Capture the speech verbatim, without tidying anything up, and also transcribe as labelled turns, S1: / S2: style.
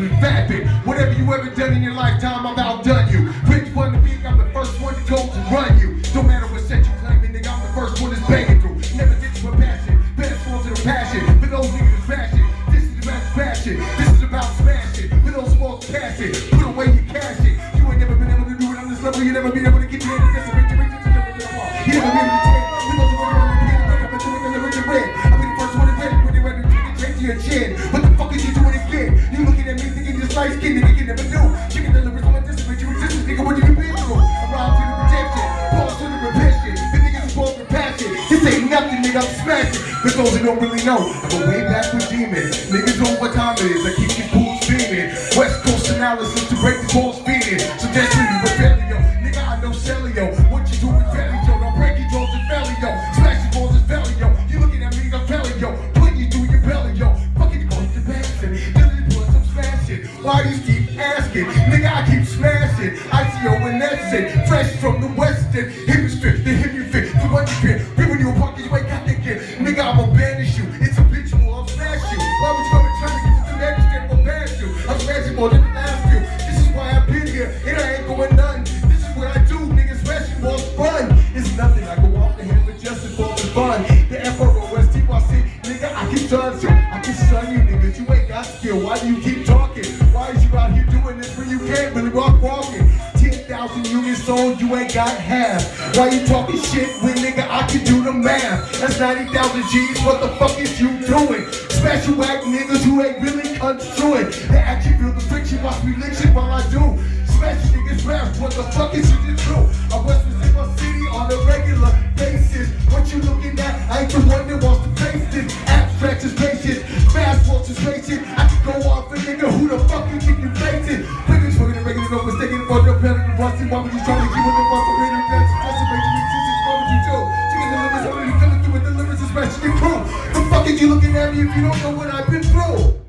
S1: been fapping. Whatever you ever done in your lifetime, I've outdone you. Rich one to me, I'm the first one to go to run you. Don't matter what set you claiming, nigga, I'm the first one that's banging through. Never did you with passion, better forms of the passion. For those niggas that's passion, this is about passion. This is about smashing. For those small passion, put away your cash it. You ain't never been able to do it on this level. You never been able to get your hand in this. You never been able to take. You never been able to take. For those who want to repeat it, wake up and do it in the rich and red. I'll be the first one to ready when you're ready to take it straight to your chin. What the fuck is you doing again? You looking at me thinking this light skin, nigga, you never knew. Chicken delivers on my distance, you resistance, nigga, what you been through? Around to the protection, pause to the revision. The niggas is born for passion. This ain't nothing, nigga, I'm smashing. For those who don't really know, I go way back with demons. Niggas know what time it is, I keep your pools steaming. West Coast analysis to break the balls feeding. So that's really rebellion. Nigga, I know Celio. What you do with Valley, yo? Don't break your jaws and belly, yo. Smash your balls and belly, yo. You looking at me, I'm telling yo. Put you through your belly, yo. Fucking go to bashing. Why you keep asking? Nigga, I keep smashing. I C O and that's it. Fresh from the western hemisphere, the hemisphere, the wondersphere. Ripping you apart, you ain't got that kid. Nigga, I'ma banish you. It's habitual, I'll smash you. Why would you come and try to get the next step or pass you? I'm smashing more than the last few. This is why I've been here, and I ain't going none. This is what I do, nigga, smashing balls fun. It's nothing, I go off the head for just as balls and fun. The F R O S T Y C, nigga, I can stun you. I can stun you, niggas, you ain't got skill. Why do you keep talking? Why is you out here doing this when you can't really rock walking? ten thousand units sold, you ain't got half. Why you talking shit when nigga I can do the math? That's ninety thousand G's, what the fuck is you doing? Special whack niggas who ain't really construing. They actually feel the friction, watch me lick shit while I do. Special niggas rap, what the fuck is you just do? I represent my city on a regular basis. What you looking at? I ain't the one that wants to face this. Abstract is racist, fast walks is racist. I can go off a nigga, who the fuck you think you facing? Niggas fucking the regular, no mistaken for the pen and busting. Why would you try to keep with the bust of radio that's just make you exist? What would you do? Chicken delivers, what are you coming through with delivers, especially crew? The fuck is you looking at me if you don't know what I've been through?